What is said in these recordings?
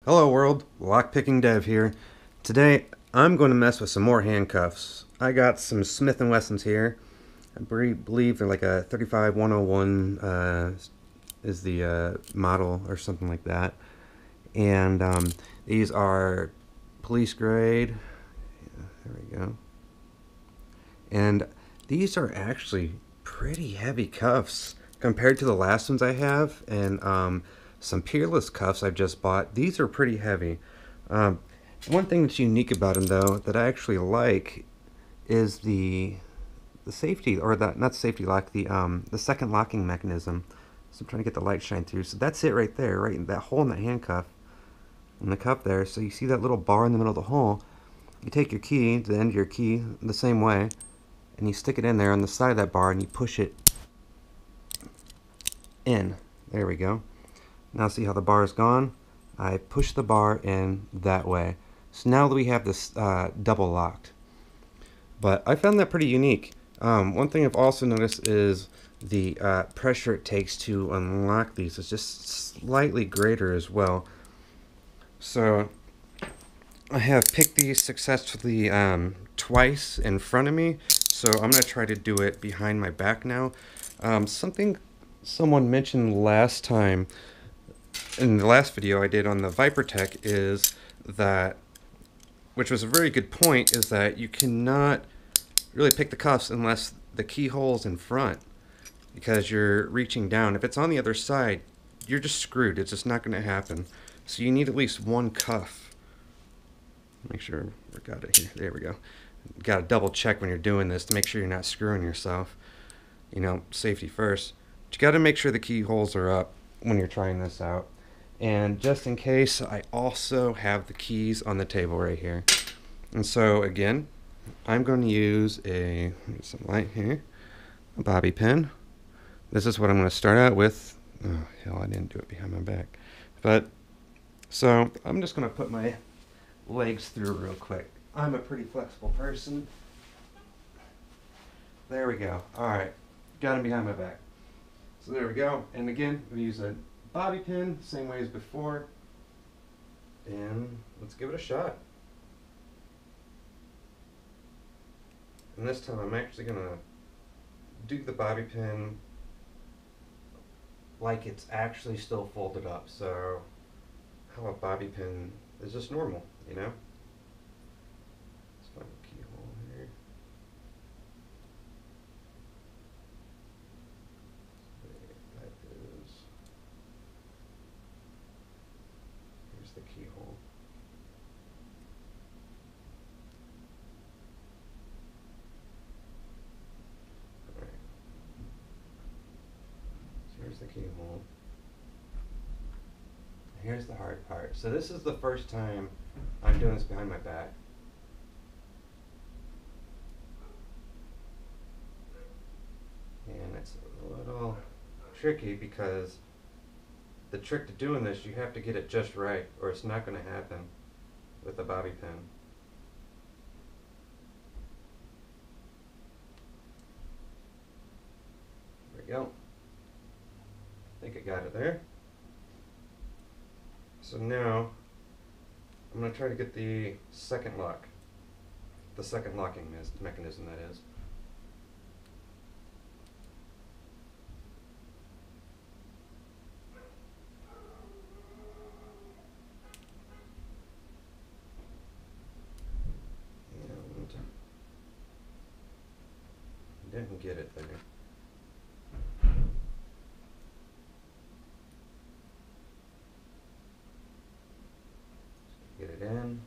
Hello world, LockpickingDev here. Today I'm going to mess with some more handcuffs. I got some Smith & Wessons here. I believe they're like a 35101 is the model or something like that. And these are police grade. Yeah, there we go. And these are actually pretty heavy cuffs compared to the last ones I have, and some Peerless cuffs I've just bought. These are pretty heavy. One thing that's unique about them, though, that I actually like is the safety, or the not safety lock, the second locking mechanism. So I'm trying to get the light shine through. So that's it right there, right in that hole in the handcuff, in the cuff there. So you see that little bar in the middle of the hole. You take your key, the end of your key, the same way, and you stick it in there on the side of that bar, and you push it in. There we go. Now see how the bar is gone? I push the bar in that way. So now we have this double locked. But I found that pretty unique. One thing I've also noticed is the pressure it takes to unlock these is just slightly greater as well. So I have picked these successfully twice in front of me, so I'm going to try to do it behind my back now. Something someone mentioned last time in the last video I did on the Viper Tech is that, which was a very good point, is that you cannot really pick the cuffs unless the keyhole's in front, because you're reaching down. If it's on the other side, you're just screwed. It's just not going to happen. So you need at least one cuff. Make sure we got it here. There we go. Got to double check when you're doing this to make sure you're not screwing yourself. You know, safety first. But you got to make sure the keyholes are up when you're trying this out. And just in case, I also have the keys on the table right here. And so again, I'm going to use some light here, a bobby pin. This is what I'm going to start out with. Oh hell, I didn't do it behind my back. But so I'm just going to put my legs through real quick. I'm a pretty flexible person. There we go. All right, got him behind my back. So there we go. And again, we use a bobby pin, same way as before. And let's give it a shot. And this time I'm actually going to do the bobby pin like it's actually still folded up. So how a bobby pin is just normal, you know? Let's find the keyhole here. That is, here's the keyhole. Alright. So here's the keyhole. Here's the hard part. So this is the first time I'm doing this behind my back. And it's a little tricky because the trick to doing this, you have to get it just right or it's not going to happen with a bobby pin. There we go. I think I got it there. So now I'm going to try to get the second lock, the second locking mechanism, that is. And didn't get it there. Get it in.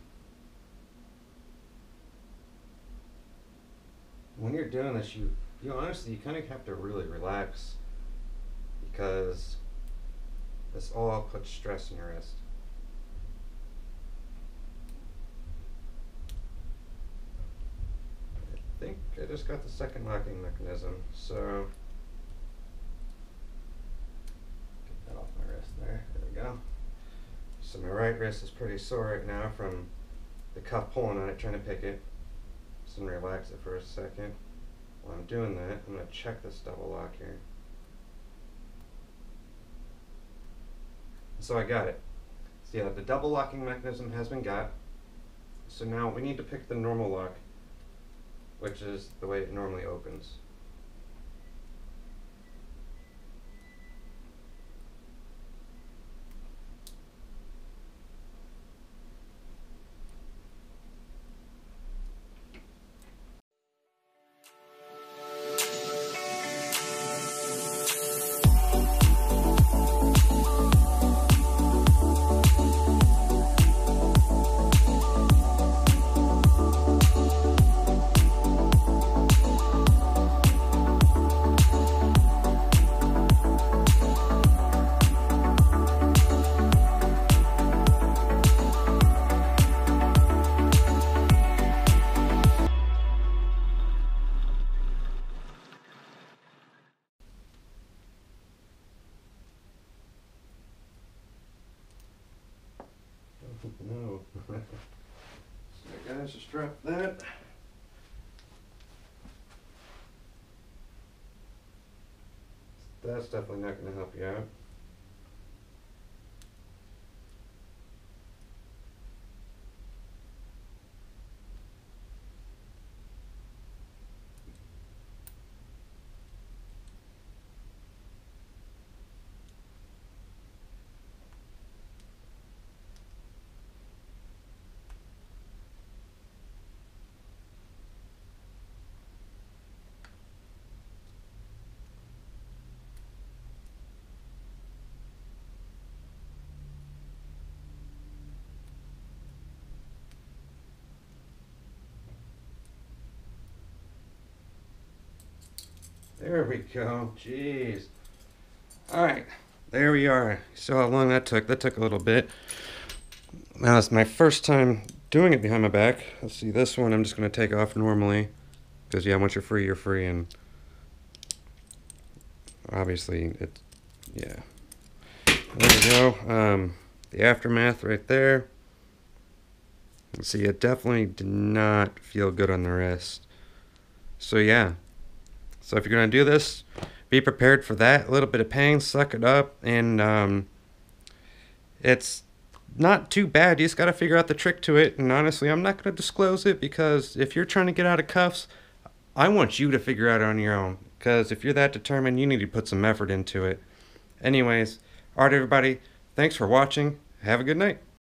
When you're doing this, you honestly, you kind of have to really relax because this all puts stress on your wrist. I think I just got the second locking mechanism, so get that off my wrist there. There we go. So my right wrist is pretty sore right now from the cuff pulling on it, trying to pick it. Just gonna relax it for a second. While I'm doing that, I'm gonna check this double lock here. So I got it. So yeah, the double locking mechanism has been got. So now we need to pick the normal lock, which is the way it normally opens. No. So guys, just drop that. That's definitely not going to help you out. There we go. Jeez. Alright, there we are. So how long that took? That took a little bit. Now it's my first time doing it behind my back. Let's see, this one I'm just going to take off normally. Because yeah, once you're free, and obviously it's, yeah. There we go. The aftermath right there. Let's see, it definitely did not feel good on the wrist. So yeah. So if you're going to do this, be prepared for that. A little bit of pain, suck it up, and it's not too bad. You just got to figure out the trick to it, and honestly, I'm not going to disclose it, because if you're trying to get out of cuffs, I want you to figure out on your own, because if you're that determined, you need to put some effort into it. Anyways, alright everybody, thanks for watching. Have a good night.